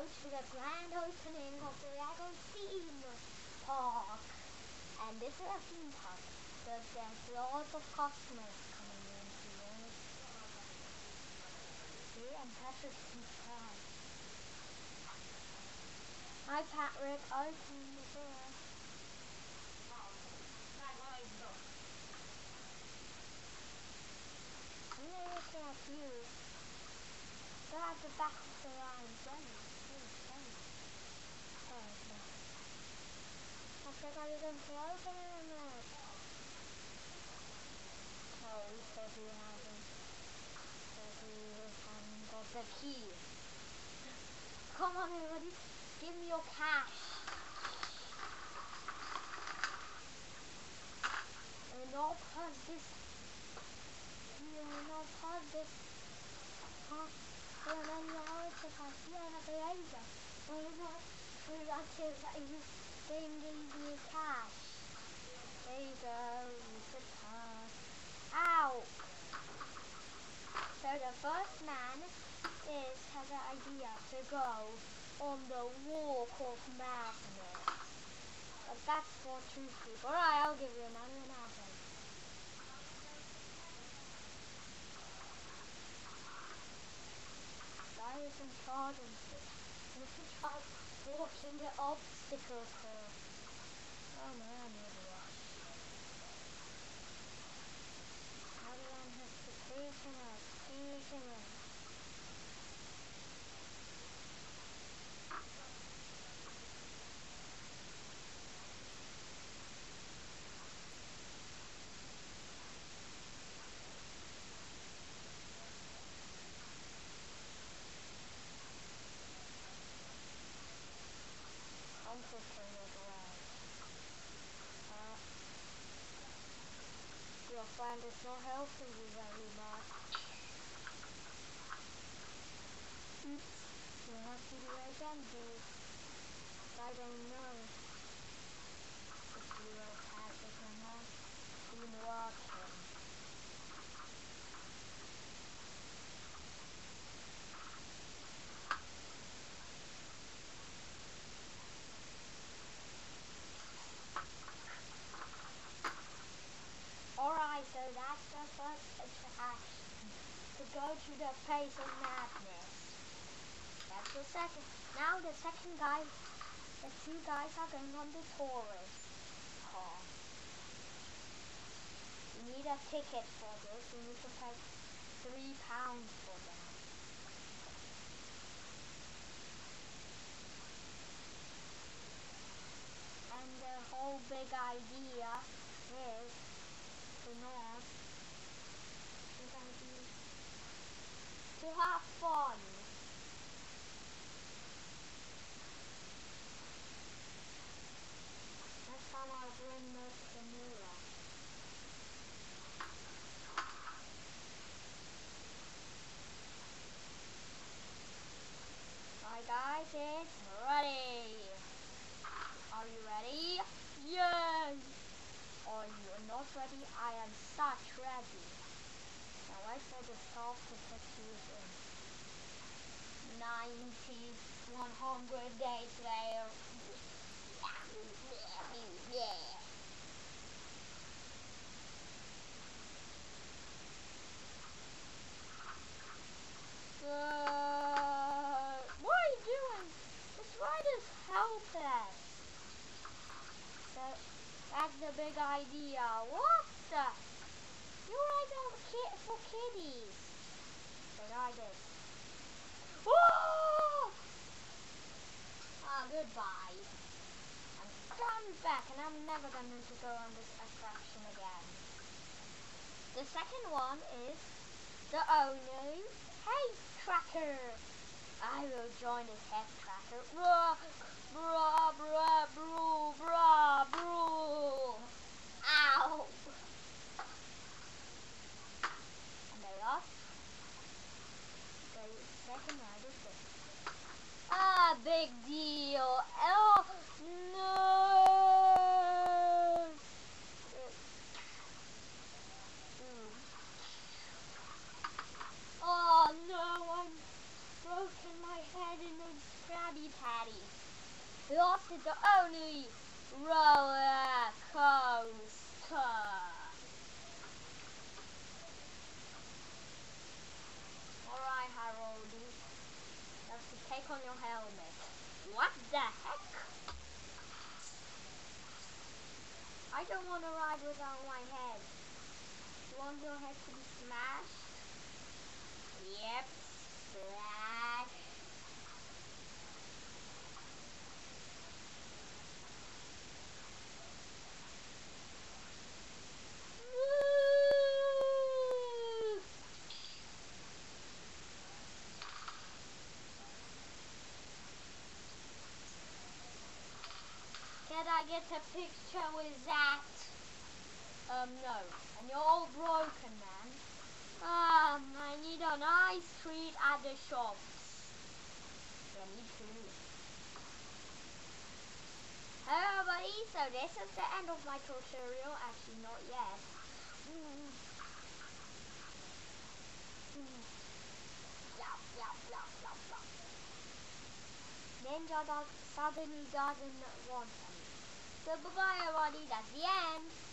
to the grand opening of the Lego theme park. And this is a theme park, but there's lots of customers coming in here. See, and Patrick can try. Hi Patrick, open the door. I'm looking at you. Go at the back of the line, Jenny. Patrick, are you going to open it or not? No, he said he hasn't. Said he hasn't got the key. Come on everybody, give me your cash. And I'll pause this. And I'll pause this. Huh? And then now it's if I see another laser. And you know, until you game gave me cash. There you go, you could pass. Ow! So the first man has an idea to go on the walk of madness. But that's for 2 people. Alright, I'll give you another apple. Guy is in charge and he's in charge walking the obstacle course. Oh man, idiot. Everyone has to take him out. Your friend is not helping you very much. Oops. You have to do it again, dude. I don't know if you will pass it or not. Been watching. Alright, so that's the first attraction, to go to the place of madness. That's the second. Now the second guy, the 2 guys are going on the tourist car. You need a ticket for this, you need to pay £3 for that. And the whole big idea is to have fun. Next time I'll bring this vanilla. Alright guys, it's ready. Are you ready? Yes! Are you not ready? I am such ready. Now I said the soft to put you in 100 days later. Yeah. What are you doing? This rider's helpless. That's the big idea. What the? You ride on for kiddies. They ride it. Whoa! Ah, goodbye. I'm coming back and I'm never going to go on this attraction again. The second one is the Onu Head Tracker. I will join this head tracker. Bruh, bruh, bruh, bruh, bruh, bruh. Ow! And the last, the second ride is this. Ah, big deal. Oh, no! Oh, no, I'm broken my head in a Krabby Patty. Lost is the only roller coaster. Alright, Harold. You have to take on your helmet. What the heck? I don't want to ride without my head. You want your head to be smashed? Yep, splash. Can I get a picture with that? No. And you're all broken, man. I need a nice treat at the shops. Yeah, me too. Hello, everybody. So this is the end of my tutorial. Actually, not yet. Ninja dog suddenly doesn't want them. So bye-bye, everybody. That's the end.